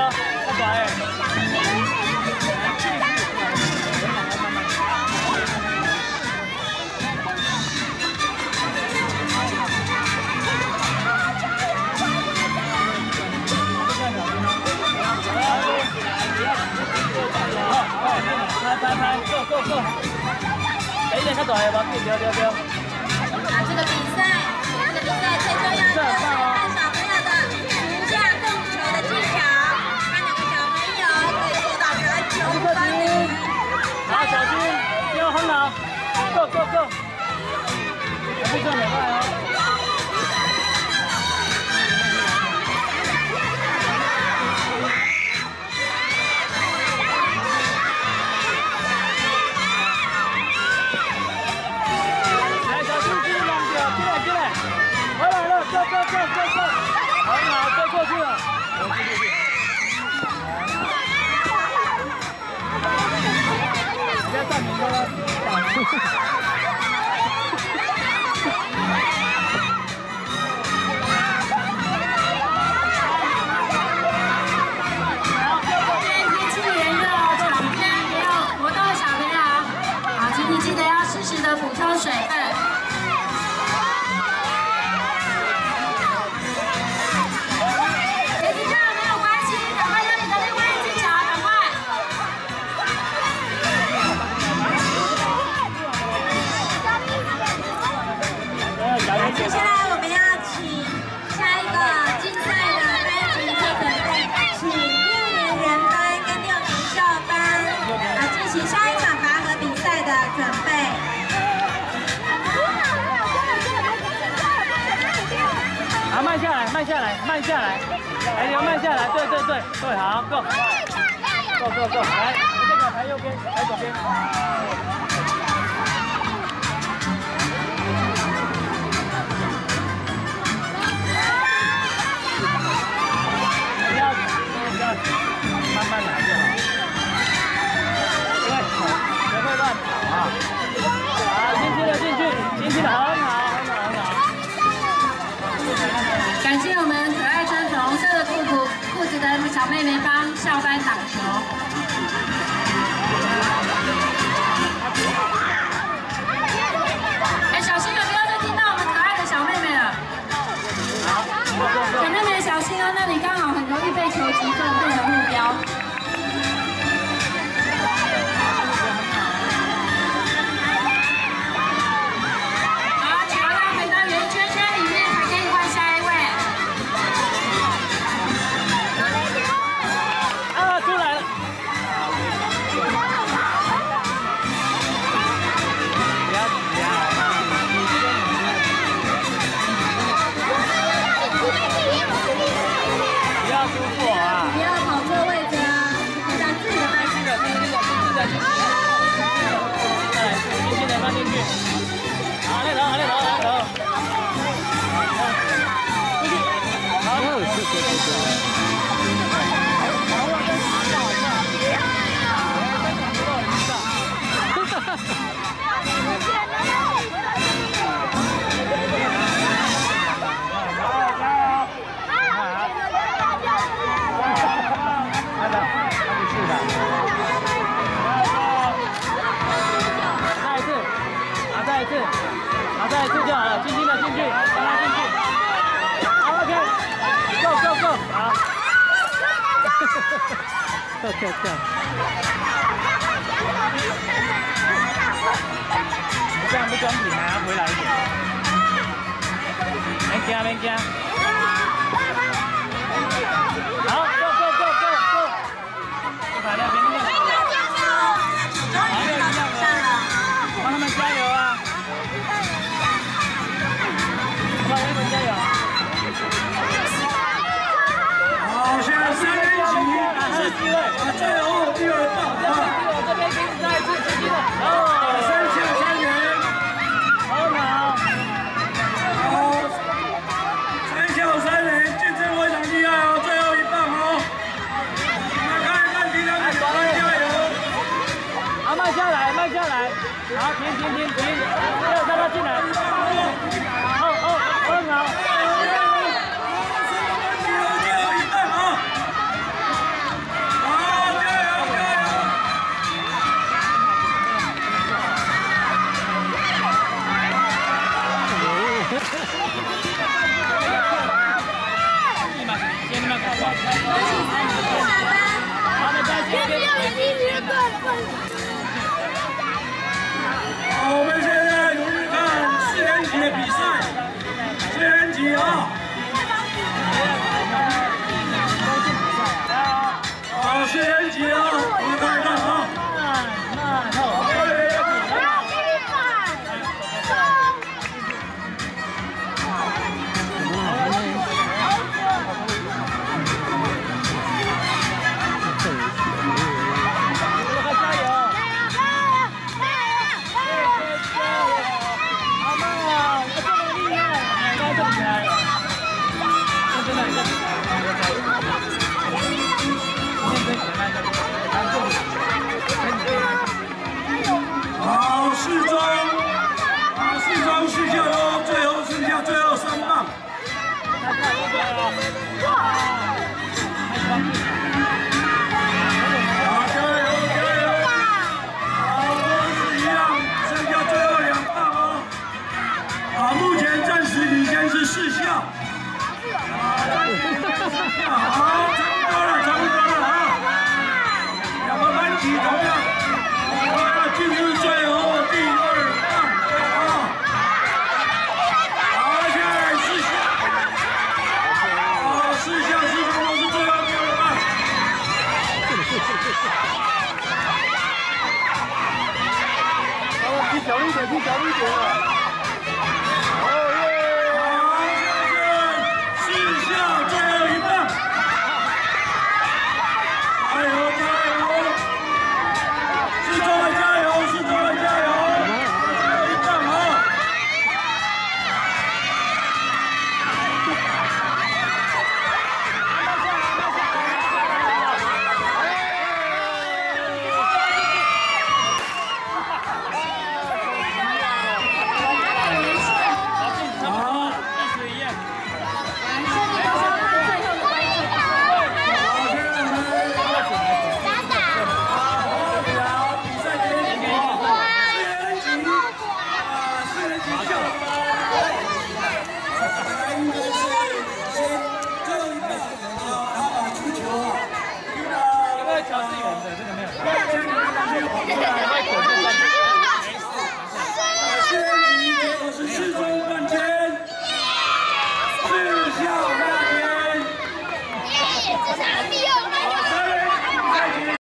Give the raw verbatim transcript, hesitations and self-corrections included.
哦，太短哎。拍拍拍 ，go go go！ 哎，你较大个吧，对对对对。 啊，这个比赛，这个比赛最重要就是看小朋友的评价控球的技巧，看哪个小朋友可以做到人球分离。 好，小心，不要慌了 ，go go go！ 还不算美败哦。 go go go go go！ 好，好，飞过去了。不要站明白了。 天气炎热，场边也有活动的小朋友，好，请你记得要适时的补充水分。 接下来我们要请下一个竞赛的班级做准备，请六年人班跟六年少班啊进行下一场拔河比赛的准备。 好，慢下来，慢下来，慢下来，哎，你要慢下来，对对对对，好 ，go go go go， 来，这个排右边，排左边。 慢慢来就好。对，学会乱跑啊！好，进去了，进去，进去了，很好，很好，很好。 感谢我们可爱穿粉红色的裤裤裤子的小妹妹帮校班挡球。哎，小心有没有再听到我们可爱的小妹妹了？好，小妹妹小心哦，那里刚好很容易被球击中，变成目标。 好，再一次就好了，轻轻的进去，让他进去。好 ，OK，Go Go Go， 好。跳跳跳。这样不公平啊，回来一点。别惊，别惊。好 ，Go Go Go Go Go。排两边那个。好，又一样了。帮他们加油啊！ 帮他们加油！ 好，现在三连击是机会，最后第二棒， 这边给你再一次接近了， 哦，三下三元， 好好， 好，三啊，目前暂时领先是四校。啊，暂时领先四校。好，差不多了，差不多了啊。两个班级同样，都要进入最后第二棒啊。好，现在四校。啊，四校四校都是最后第二棒。 踢小一点，踢小一点了。哦耶！ 好，现在是四校最后一棒。加油加油！是中伟加油，是中伟加油！最后一棒啊！四年级结果是四